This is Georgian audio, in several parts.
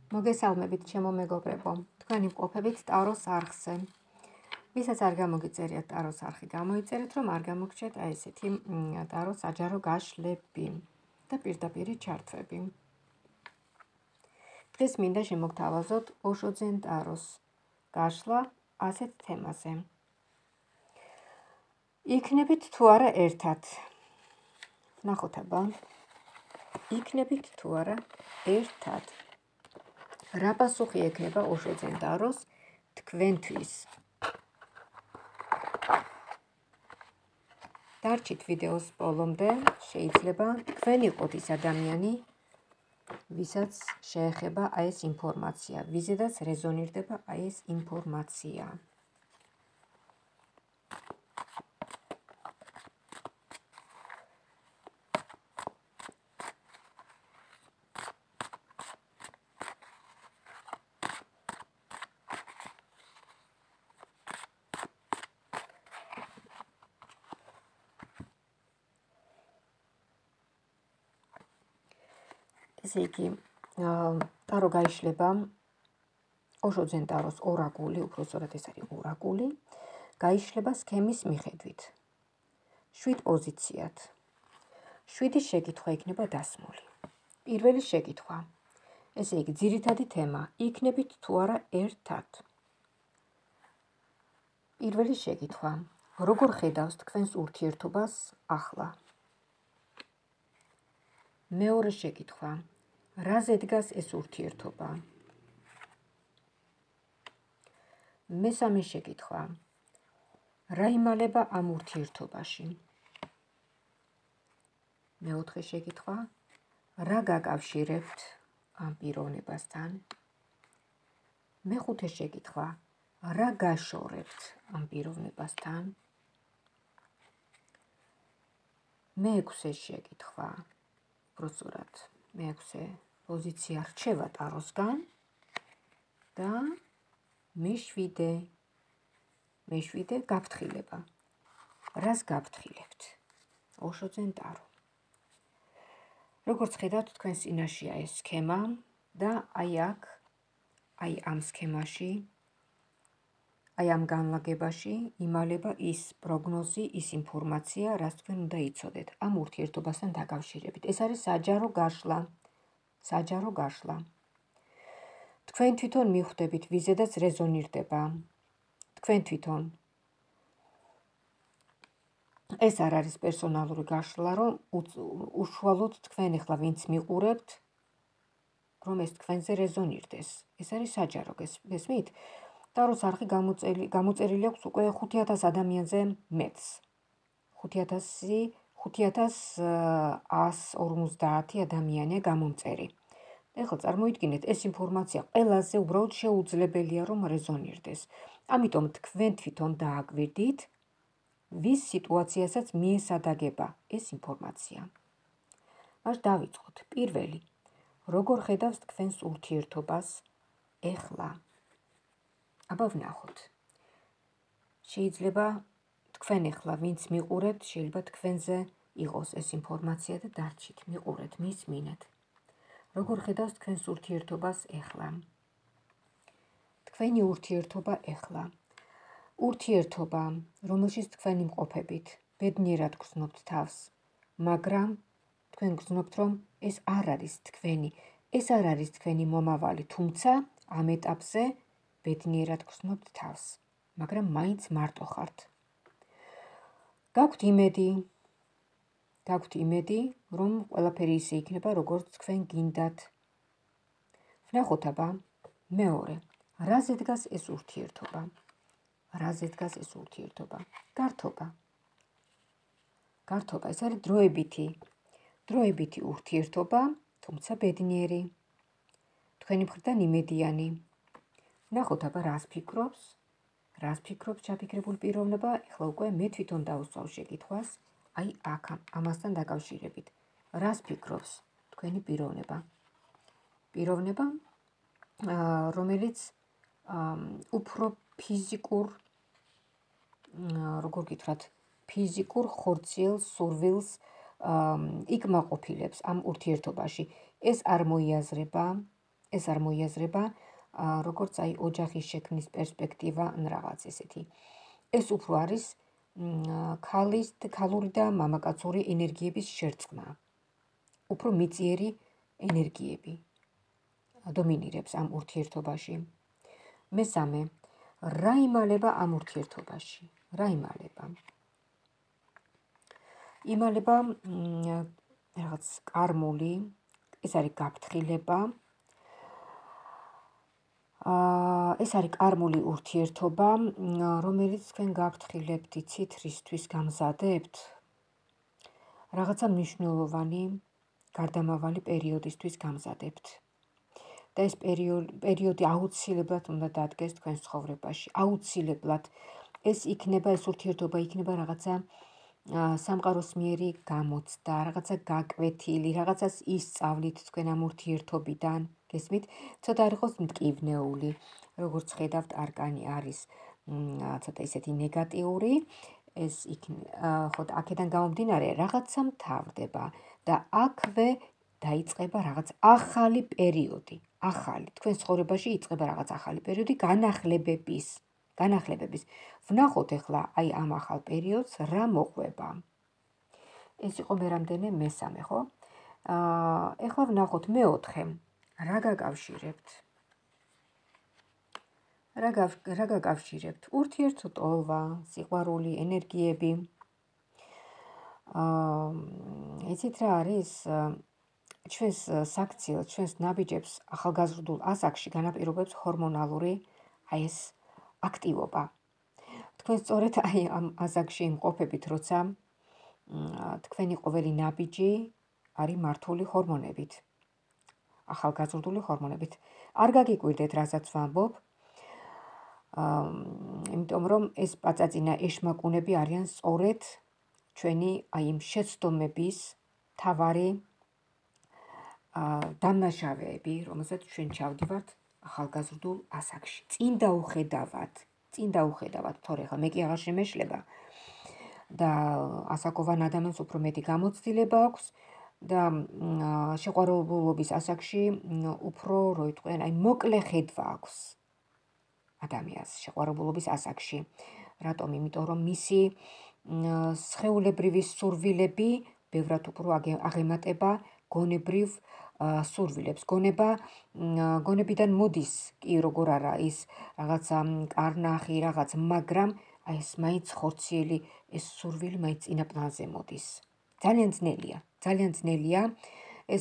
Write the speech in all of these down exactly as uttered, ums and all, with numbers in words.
მოგესალმებით ჩემო მეგობრებო, თქვენი მყოფებით ტაროს არხზე. ვისაც არ გამოგიწერიათ ტაროს არხი, გამოიწერეთ, რომ არ გამოგჩეთ აი ესეთი ტაროს საჯარო გაშლები და პირდაპირი ჩართვები. დღეს მინდა შემოგთავაზოთ ოშოძენ ტაროს გაშლა ასეთ თემაზე. იქნებით თუ არა ერთად? ნახოთ აბა. იქნებით თუ არა ერთად? რა პასუხი ექნება ოშოძენ ტაროს თქვენთვის? დარჩით ვიდეოს ბოლომდე, შეიძლება თქვენ იყოთ ის ადამიანი, ვისაც შეეხება აი ეს ინფორმაცია, ვიზედაც რეზონირდება აი ეს ინფორმაცია. ესე იგი, ტარო გაიშლება, ოშოძენ ტაროს ორაკული, უფრო სწორად ეს არის ორაკული, გაიშლება სქემის მიხედვით. შვიდ პოზიციად. შვიდი შეკითხვა იქნება დასმული. პირველი შეკითხვა. ესე იგი, ძირითადი თემა, იქნებით თუ არა ერთად? პირველი შეკითხვა. როგორ ხედავს თქვენს ურთიერთობას ახლა? მეორე შეკითხვა. რაზე დგას ეს ურთიერთობა? მესამე შეკითხვა. რა იმალება ამ ურთიერთობაში? მეოთხე შეკითხვა. რა გაკავშირებთ ამ პიროვნებასთან? მეხუთე შეკითხვა. რა გაშორებთ ამ პიროვნებასთან? მეექვსე შეკითხვა. უბრალოდ მეექვსე პოზიცია რჩება ტაროსგან და მეშვიდე მეშვიდე გაფრთხილება. რას გაფრთხილებთ? ოშოძენ ტარო. როგორც ხედავთ, თქვენს წინაშეა ეს სქემა და აი აქ, აი ამ სქემაში, აი ამ განლაგებაში იმალება ის პროგნოზი, ის ინფორმაცია, რაც თქვენ უნდა იცოდეთ ამ ურთიერთობასთან დაკავშირებით. ეს არის საჯარო გაშლა. საჯარო გაშლა. თქვენ თვითონ მიხვდებით, ვიზედაც რეზონირდება. თქვენ თვითონ. ეს არ არის პერსონალური გაშლა, რომ უშუალოდ თქვენ ახლა ვინც მიყურებთ, რომ ეს თქვენზე რეზონირდეს. ეს არის საჯარო, გესმით? ტაროს არხი გამოწერილი აქვს უკვე ხუთი ათას ადამიანზე მეტს. ხუთი ათას ას ორმოცდაათი ადამიანია გამომწერი. ეხლა წარმოიდგინეთ, ეს ინფორმაცია ყველაზე უბრალოდ შეუძლებელია, რომ რეზონირდეს. ამიტომ თქვენ თვითონ დააკვირდით, ვის სიტუაციასაც მიესადაგება ეს ინფორმაცია. მას დავიწყოთ. პირველი, როგორ ხედავს თქვენს ურთიერთობას ეხლა? აბა ვნახოთ. შეიძლება თქვენ ეხლა ვინც მიყურებთ, შეიძლება თქვენზე იყოს ეს ინფორმაცია და დარჩით, მიყურეთ, მისმინეთ. როგორ ხედავს თქვენს ურთიერთობას ეხლა? თქვენი ურთიერთობა ეხლა. ურთიერთობა, რომელშიც თქვენ იმყოფებით, ბედნიერად გრძნობთ თავს, მაგრამ თქვენ გრძნობთ, რომ ეს არ არის თქვენი, ეს არ არის თქვენი მომავალი, თუმცა ამ ეტაპზე ბედნიერად გრძნობთ თავს, მაგრამ მაინც მარტო ხართ. გაქვთ იმედი, გაქვთ იმედი, რომ ყველაფერი ისე იქნება, როგორც თქვენ გინდათ. ვნახოთ აბა, მეორე, რაზე დგას ეს ურთიერთობა? რაზე დგას ეს ურთიერთობა? გართობა. გართობა, ეს არის დროებითი. დროებითი ურთიერთობა, თუმცა ბედნიერი. თქვენი მხრიდან იმედიანი. ვნახოთ აბა, რას ფიქრობს? რას ფიქრობს ჩაფიქრებულ პიროვნება? ეხლა უკვე მე თვითონ დავუსწავ შეკითხვას, აი აქ ამასთან დაკავშირებით. რას ფიქრობს თქვენი პიროვნება? პიროვნება, რომელიც უფრო ფიზიკურ, როგორ გითხრათ, ფიზიკურ ხორციელს, სურვილს იქ მაყოფილებს ამ ურთიერთობაში. ეს არ მოიაზრება, ეს არ მოიაზრება როგორც აი ოჯახის შექმნის პერსპექტივა ან რაღაც ესეთი. ეს უფრო არის ქალის ქალური და მამაკაცური ენერგიების შერწყმა. უფრო მიწიერი ენერგიები დომინირებს ამ ურთიერთობაში. მესამე, რა იმალება ამ ურთიერთობაში? რა იმალება? იმალება რაღაც კარმული, ეს არის გაფრთხილება, ეს არის კარმული ურთიერთობა, რომელიც თქვენ გაფრთხილებთ, იცით, რისთვის გამზადებთ? რაღაცა მნიშვნელოვანი, გარდამავალი პერიოდისთვის გამზადებთ. და ეს პერიოდი აუცილებლად უნდა დადგეს თქვენს ცხოვრებაში. აუცილებლად ეს იქნება, ეს ურთიერთობა იქნება რაღაცა სამყაროსმიერი გამოცდა, რაღაცა გაკვეთილი, რაღაცას ისწავლით თქვენ ამ ურთიერთობიდან, გესმით? ცოტა არ იყოს მტკივნეული, როგორც ხედავთ, არკანი არის ცოტა ისეთი ნეგატიური, ეს ხო აქედან გამომდინარე რაღაცა მთავრდება და აქვე დაიწყება რაღაც ახალი პერიოდი, ახალი, თქვენს ცხოვრებაში იწყება რაღაც ახალი პერიოდი განახლებების, განახლებების. ვნახოთ ახლა აი ამ ახალ პერიოდს რა მოყვება. ეს იყო მე რამდენე მესამე, ხო? აა ახლა ვნახოთ მეოთხე. რა გაკავშირებთ? რა რა გაკავშირებთ? ურთიერთობა, სიყვარული, ენერგიები. აა იცით რა არის? ჩვენს საქციელს, ჩვენს ნაბიჯებს ახალგაზრდულ ასაკში განაპირობებს ჰორმონალური აი ეს აქტივობა. თქვენ სწორედ აი ამ ასაკში იმყოფებით, როცა თქვენი ყოველი ნაბიჯი არის მართული ჰორმონებით. ახალგაზრდული ჰორმონებით. არ გაგიკვირდეთ, რასაც ვამბობ. აა იმიტომ რომ ეს პაწაწინა ეშმაკუნები არიან სწორედ ჩვენი აი იმ შეცდომების თავარი დამნაშავეები, რომელსაც ჩვენ ჩავდივართ ახალგაზრდულ ასაკში. წინ დაუხედავად, წინ დაუხედავად, თორე ხა მე კი აღარ შემეშლება და ასაკოვან ადამიანს უფრო მეტი გამოცდილება აქვს და შეყვარებულობის ასაკში უფრო, რო იტყვიან, აი მოკლე ხედვა აქვს ადამიანს შეყვარებულობის ასაკში. რატომ? იმიტომ რომ მისი სხეულებრივი სურვილები ბევრად უფრო აღემატება გონებრივ სურვილებს. გონება გონებიდან მოდის კი როგორ არა ის რაღაცა კარნახი, რაღაც, მაგრამ აი ეს მაინც ხორციელი ეს სურვილი მაინც წინა პლანზე მოდის. ძალიან ძნელია, ძალიან ძნელია ეს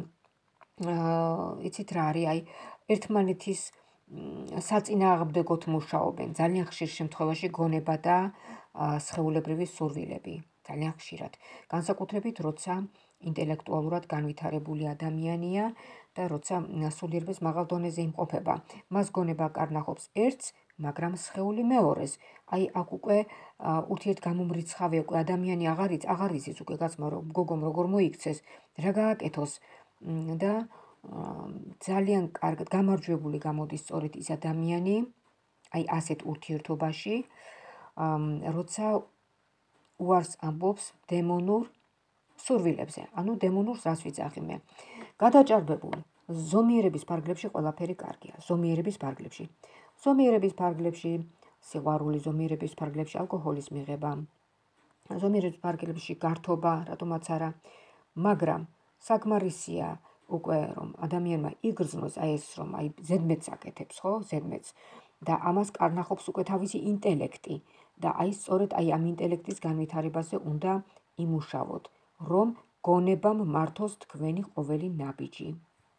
იცით რა არის, აი ერთმანეთის საწინააღმდეგოდ მუშაობენ. ძალიან ხშირ შემთხვევაში გონება და სხეულებრივი სურვილები. ძალიან ხშირად. განსაკუთრებით, როცა ინტელექტუალურად განვითარებული ადამიანია და როცა სულიერბეს მაღალ დონეზე იმყოფება. მას გონება კარნახობს ერთს, მაგრამ სხეული მეორეს. აი აქ უკვე ურთიერთგამომრიცხავე უკვე ადამიანი აღარ იცის, აღარ იცის უკვე გაცმა რომ გოგომ როგორ მოიქცეს, რა გააკეთოს და ძალიან კარგად გამარჯვებული გამოდის სწორედ ის ადამიანი, აი ასეთ ურთიერთობაში, როცა უარს ამბობს დემონურ სურვილებზე, ანუ დემონურს რას ვიცახი მე. გადაჭარბებული ზომიერების ფარგლებში ყველაფერი კარგია, ზომიერების ფარგლებში. ზომიერების ფარგლებში სიყვარული, ზომიერების ფარგლებში ალკოჰოლის მიღება, ზომიერების ფარგლებში გართობა, რატომაც არა, მაგრამ საკმარისია უკვე რომ ადამიანმა იგრძნოს აი ეს რომ აი ზედმეტს აკეთებს, ხო? ზედმეტს და ამას კარნახობს უკვე თავისი ინტელექტი და აი სწორედ აი ამ ინტელექტის განვითარებაზე უნდა იმუშავოთ, რომ გონებამ მართოს თქვენი ყოველი ნაბიჯი.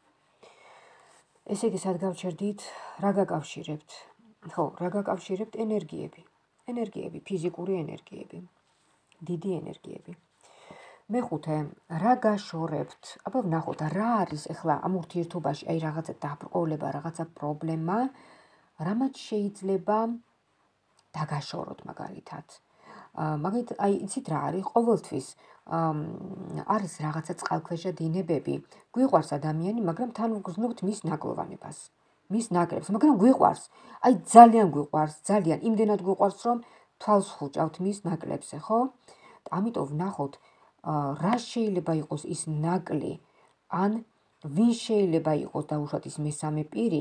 ესე იგი, სად გავჩერდით? რა გაკავშირებთ? ხო, რა გაკავშირებთ? ენერგიები. ენერგიები, ფიზიკური ენერგიები. დიდი ენერგიები. მეხუთე, რა გაშორებთ? აბა ვნახოთ, რა არის ახლა ამ ურთიერთობაში, აი რაღაცა დაბრკოლება, რაღაცა პრობლემა, რამაც შეიძლება დაგაშოროთ მაგალითად. მაგით აი იცით რა არის? ყოველთვის არის რაღაცა წყალქვეშა დინებები. გვიყვარს ადამიანი, მაგრამ თან ვგრძნობთ მის ნაკლოვანებას. მის ნაკრებს, მაგრამ გვიყვარს. აი ძალიან გვიყვარს, ძალიან იმდენად გვიყვარს, რომ თვალს ხუჭავთ მის ნაკლებზე, ხო? ამიტომ ვნახოთ, რა შეიძლება იყოს ის ნაკლი, ან ვინ შეიძლება იყოს დაუშვათ ის მესამე პირი,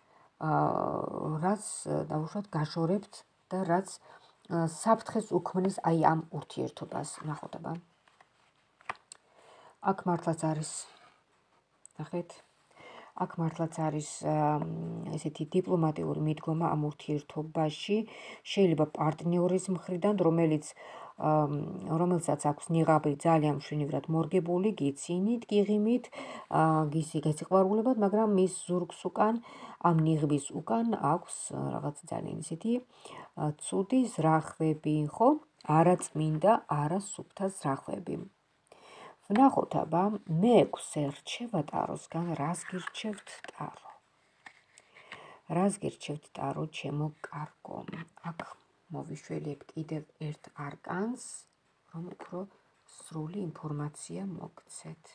რაც დაუშვათ გაშორებთ და რაც საფრთხეს უქმნის აი ამ ურთიერთობას. ნახოთ აბა. აქ მართლაც არის, ნახეთ, აქ მართლაც არის ესეთი დიპლომატიური მიდგომა ამ ურთიერთობაში, შეიძლება პარტნიორის მხრიდან, რომელიც რომელსაც აქვს ნიღაბი ძალიან მშვენივრად მორგებული, გიცინით, გიღიმით, გისი გასიყვარულებად, მაგრამ მის ზურგს უკან, ამ ნიღბის უკან აქვს რაღაც ძალიან ისეთი ცუდი ზრახვები, ხო? არაწმინდა, არასუფთა ზრახვები. ვნახოთ აბა, მეექვსე რჩევა ტაროსგან, რას გირჩევთ ტარო? რას გირჩევთ ტარო, ჩემო კარგო? აქ მოვიშველებ კიდევ ერთ არკანს, რომ უფრო სრული ინფორმაცია მოგცეთ.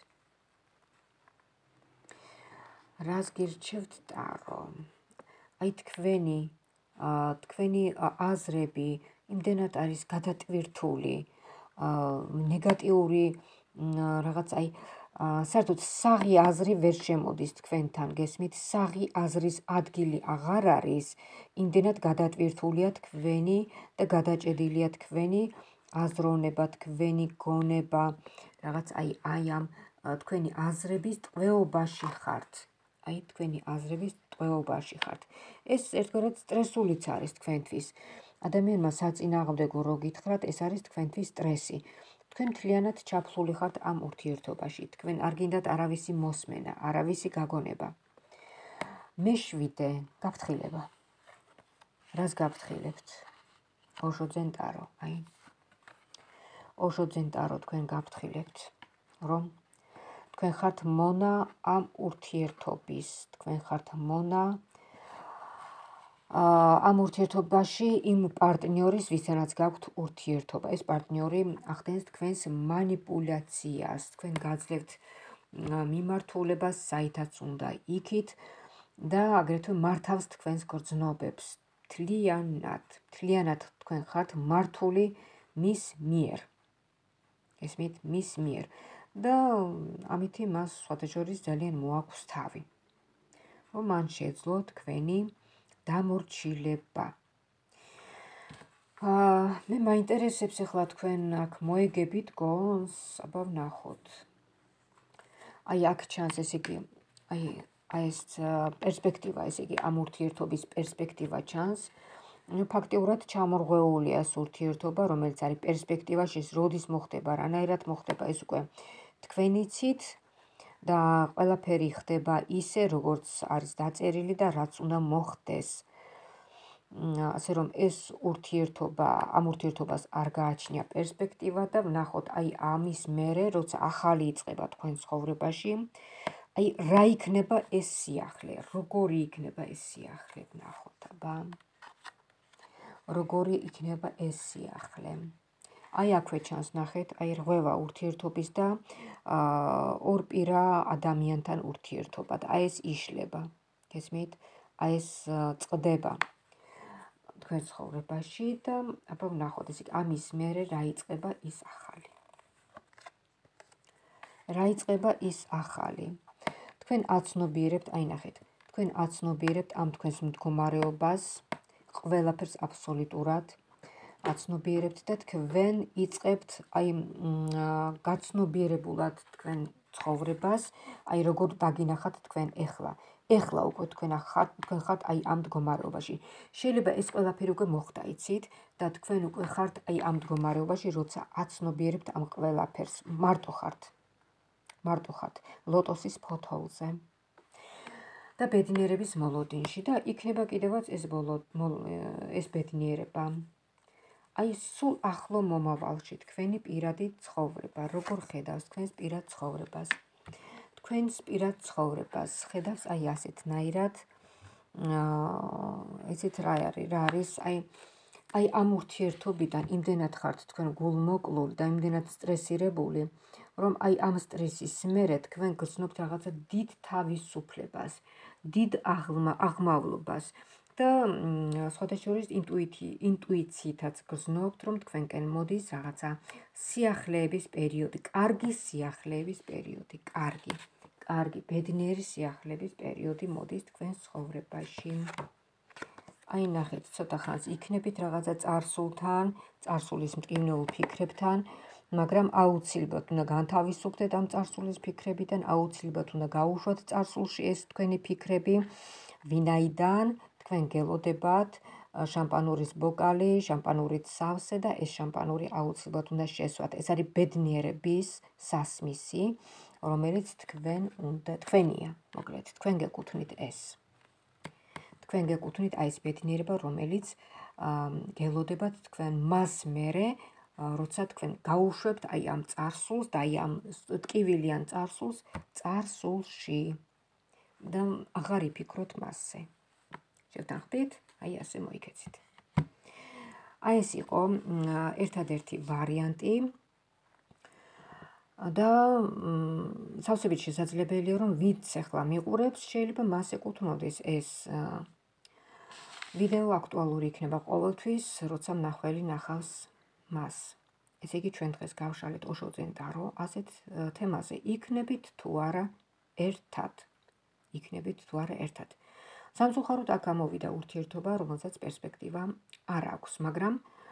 რას გირჩევთ ტარო? აი თქვენი, თქვენი აზრები იმდენად არის გადატვირთული, ნეგატიური რაღაც აი საერთოდ საღი აზრი ვერ შემოდის თქვენთან, გესმით, საღი აზრის ადგილი აღარ არის, იმდენად გადატვირთულია თქვენი და გადაჭედილია თქვენი აზროვნება, თქვენი გონება, რაღაც აი აი ამ თქვენი აზრების ტყვეობაში ხართ. აი თქვენი აზრების ტყვეობაში ხართ. ეს ერთგვარად სტრესულიც არის თქვენთვის. ადამიანმა საწინააღმდეგო რო გითხრათ, ეს არის თქვენთვის სტრესი. თქვენ მთლიანად ჩაფლული ხართ ამ ურთიერთობაში. თქვენ არ გინდათ არავისი მოსმენა, არავისი გაგონება. მეშვიდე, გაფრთხილება. რას გაფრთხილებთ? ოშოძენ ტარო, აი. ოშოძენ ტარო თქვენ გაფრთხილებთ, რომ თქვენ ხართ მონა ამ ურთიერთობის, თქვენ ხართ მონა ამ ურთიერთობაში იმ პარტნიორის, ვისთანაც გაქვთ ურთიერთობა. ეს პარტნიორი ახდენს თქვენს მანიპულაციას, თქვენ გაძლევთ მიმართულებას, საითაც უნდა იქით და აგრეთვე მართავს თქვენს გრძნობებს. მთლიანად, მთლიანად თქვენ ხართ მართული მის მიერ. ესმით, მის მიერ. და ამითი მას სხვათაშორის ძალიან მოაქვს თავი. რომ მან შეძლო თქვენი დამორჩილება. მე მაინტერესებს ახლა თქვენ აქ მოეგებით გონს, აბა ვნახოთ. აი აქ ჩანს ესე იგი, აი აი ეს პერსპექტივა, ესე იგი ამ ურთიერთობის პერსპექტივა ჩანს. ფაქტიურად ჩამორღვეულია ეს ურთიერთობა, რომელიც არის პერსპექტივაში, როდის მოხდება, რანაირად მოხდება, ეს უკვე თქვენი ცით და ყველაფერი ხდება ისე, როგორც არის დაწერილი და რაც უნდა მოხდეს. ასე რომ ეს ურთიერთობა, ამ ურთიერთობას არ გააჩნია პერსპექტივა და ვნახოთ აი ამის მერე, როცა ახალი იწყება თქვენ ცხოვრებაში, აი რა იქნება ეს სიახლე, როგორი იქნება ეს სიახლე, ვნახოთ აბა. როგორი იქნება ეს სიახლე. აი აქვე ჩანს, ნახეთ, აი რღვევა ურთიერთობის და ორპირა ადამიანთან ურთიერთობა და აი ეს იშლება. გესმით? აი ეს წყდება თქვენ ცხოვრებაში და აბა ვნახოთ, ესე იგი ამის მერე რა იწყება ის ახალი. რა იწყება ის ახალი. თქვენ აცნობიერებთ, აი ნახეთ, თქვენ აცნობიერებთ ამ თქვენს მდგომარეობას, ყველაფერს აბსოლუტურად აცნობიერებთ და თქვენ იწყებთ აი გაცნობიერებულად თქვენ ცხოვრებას, აი როგორ დაგინახათ თქვენ ეხლა. ეხლა უკვე თქვენ ხართ, თქვენ ხართ აი ამ მდგომარეობაში. შეიძლება ეს ყველაფერი უკვე მოხდა, იცით, და თქვენ უკვე ხართ აი ამ მდგომარეობაში, როცა აცნობიერებთ ამ ყველაფერს. მარტო ხართ. მარტო ხართ ლოტოსის ფოთოლზე. და ბედნიერების მოლოდინში და იქნება კიდევაც ეს ბოლო ეს ბედნიერება. აი სულ ახლო მომავალში თქვენი პირადი ცხოვრება, როგორ ხედავს თქვენს პირად ცხოვრებას. თქვენს პირად ცხოვრებას ხედავს აი ასეთნაირად, ესეთ რა არის, რა არის, აი აი ამ ურთიერთობიდან იმდენად ხართ თქვენ გულმოკლული და იმდენად სტრესირებული, რომ აი ამ სტრესის მერე თქვენ გრძნობთ რაღაცა დიდ თავისუფლებას, დიდ აღმავლობას და სხვადასხვა ინტუიციითაც გრძნობთ, რომ თქვენკენ მოდის რაღაცა სიახლეების პერიოდი, კარგი სიახლეების პერიოდი, კარგი, კარგი ბედნიერი სიახლეების პერიოდი მოდის თქვენს ცხოვრებაში. აი ნახეთ, ცოტა ხანს იქნებით რაღაცა წარსულთან, წარსულის მტკივნეულ ფიქრებთან, მაგრამ აუცილებლად უნდა განთავისუფლდეთ ამ წარსულის ფიქრებიდან, აუცილებლად უნდა გაუშვათ წარსულში ეს თქვენი ფიქრები, ვინაიდან თქვენ გელოდებათ შამპანურის ბოკალი, შამპანურით სავსე და ეს შამპანური აუცილებლად უნდა შესვათ. ეს არის ბედნიერების სასმისი, რომელიც თქვენ უნდა თქვენია, მოკლედ, თქვენ გეკუთვნით ეს. თქვენ გეკუთვნით აი ეს ბედნიერება, რომელიც გელოდებათ თქვენ მას მერე, როცა თქვენ გაუშვებთ აი ამ წარსულს და აი ამ ტკივილიან წარსულს წარსულში და აღარ იფიქროთ მასზე. შევთანხმდით? აი ასე მოიქეცით. აი ეს იყო ერთადერთი ვარიანტი და სავსებით შესაძლებელია, რომ ვინც ახლა მიყურებს, შეიძლება მას ეკუთვნოდეს ეს ვიდეო აქტუალური იქნება ყოველთვის, როცა მნახველი ნახავს მას. ესე იგი, ჩვენ დღეს გავშალეთ ოშოძენ ტარო ასეთ თემაზე. იქნებით თუ არა ერთად. იქნებით თუ არა ერთად. სამწუხაროდ აქ ამოვიდა ურთიერთობა, რომელსაც პერსპექტივა არ აქვს, მაგრამ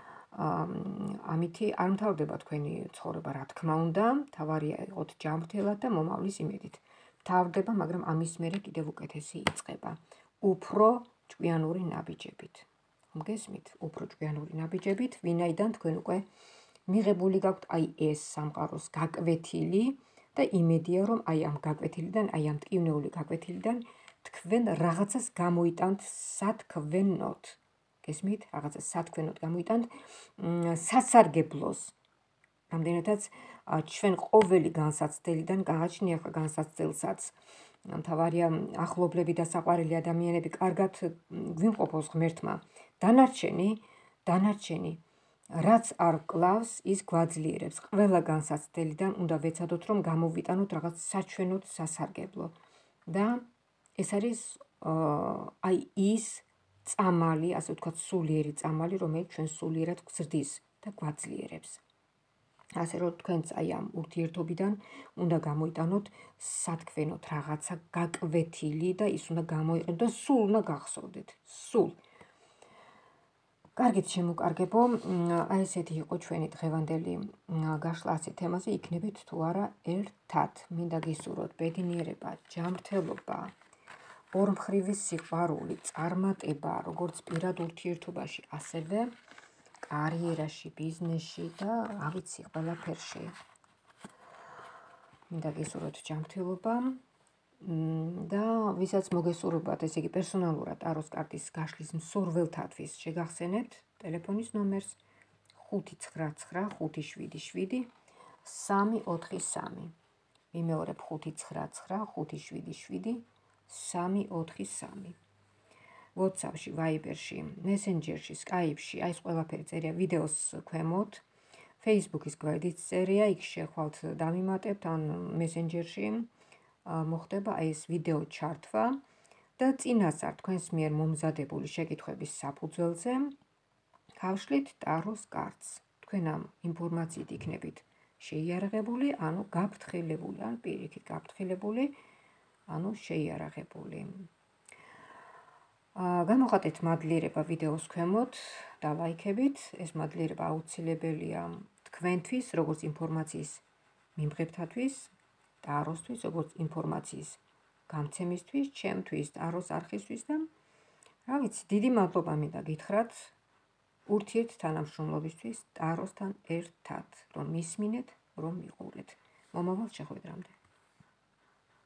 ამითი არ მთავრდება თქვენი ცხოვრება, რა თქმა უნდა, თავარია იყოთ ჯანმრთელად და მომავლის იმედით. მთავრდება, მაგრამ ამის მერე კიდევ უკეთესი იწყება. უფრო ჭკვიანური ნაბიჯებით. მგესმით? უფრო ჭკვიანური ნაბიჯებით, ვინაიდან თქვენ უკვე მიღებული გაქვთ აი ეს სამყაროს გაკვეთილი და იმედია, რომ აი ამ გაკვეთილიდან, აი ამ მტკივნეული გაკვეთილიდან თქვენ რაღაცას გამოიტანთ სათქვენოდ. გესმით? რაღაცას სათქვენოდ გამოიტანთ სასარგებლოს. რამდენადაც ჩვენ ყოველი განსაცდელიდან გაღაჩნია ახლა განსაცდელსაც. მთავარია ახლობლები და საყვარელი ადამიანები კარგად გვიმყოფოს ღმერთმა. დანარჩენი, დანარჩენი, რაც არ კლავს, ის გვაძლიერებს. ყველა განსაცდელიდან უნდა ვეცადოთ, რომ გამოვიტანოთ რაღაც საჩვენოდ სასარგებლო. და ეს არის აი ის წამალი, ასე ვთქვათ, სულიერი წამალი, რომელიც ჩვენ სულიერად გვზრდის და გვაძლიერებს. ასე რომ თქვენც აი ამ ურთიერთობიდან უნდა გამოიტანოთ სათქვენოდ რაღაცა გაკვეთილი და ის უნდა გამოიყენოთ და სულ უნდა გახსოვდეთ. სულ. კარგით, შემოკარგებო, აი ესეთი იყო ჩვენი დღევანდელი გაშლა ასეთ თემაზე, იქნებით თუ არა ერთად. მინდა გისურვოთ ბედნიერება, ჯანმრთელობა, ორმხრივი სიყვარული, წარმატება, როგორც პირად ურთიერთობაში, ასევე კარიერაში, ბიზნესში და რა ვიცი, ყველაფერში. მინდა გისურვოთ ჯანმრთელობა და ვისაც მოგესურვებათ, ესე იგი პერსონალურად ტაროს კარტის გაშლის მსურველთათვის შეგახსენებთ ტელეფონის ნომერს ხუთი ცხრა ცხრა ხუთი შვიდი შვიდი სამი ოთხი სამი. ვიმეორებ ხუთი ცხრა ცხრა ხუთი შვიდი შვიდი სამი ოთხი სამი. WhatsApp-ში, Viber-ში, Messenger-ში, Skype-ში, აი ეს ყველაფერი წერია ვიდეოს ქვემოთ. Facebook-ის გვერდიც წერია, იქ შეხვალთ დამიმატებთ, ან Messenger-ში მოხდება აი ეს ვიდეო ჩართვა და წინასწარ თქვენს მიერ მომზადებული შეკითხვების საფუძველზე გავშლით ტაროს კარტს. თქვენ ამ ინფორმაციით იქნებით შეიარაღებული, ანუ გაფრთხილებული, ან პირიქით გაფრთხილებული, ანუ შეიარაღებული. გამოხატეთ მადლიერება ვიდეოს ქვემოთ და ლაიქებით. ეს მადლიერება აუცილებელია თქვენთვის, როგორც ინფორმაციის მიმღებთათვის, ტაროსთვის, როგორც ინფორმაციის გამცემისთვის, ჩემთვის, ტაროს არხისთვის და რა ვიცი, დიდი მადლობა მინდა გითხრათ ურთიერთ თანამშრომლობისთვის ტაროსთან ერთად, რომ მისმინეთ, რომ მიყურეთ. მომავალ შეხვედრამდე.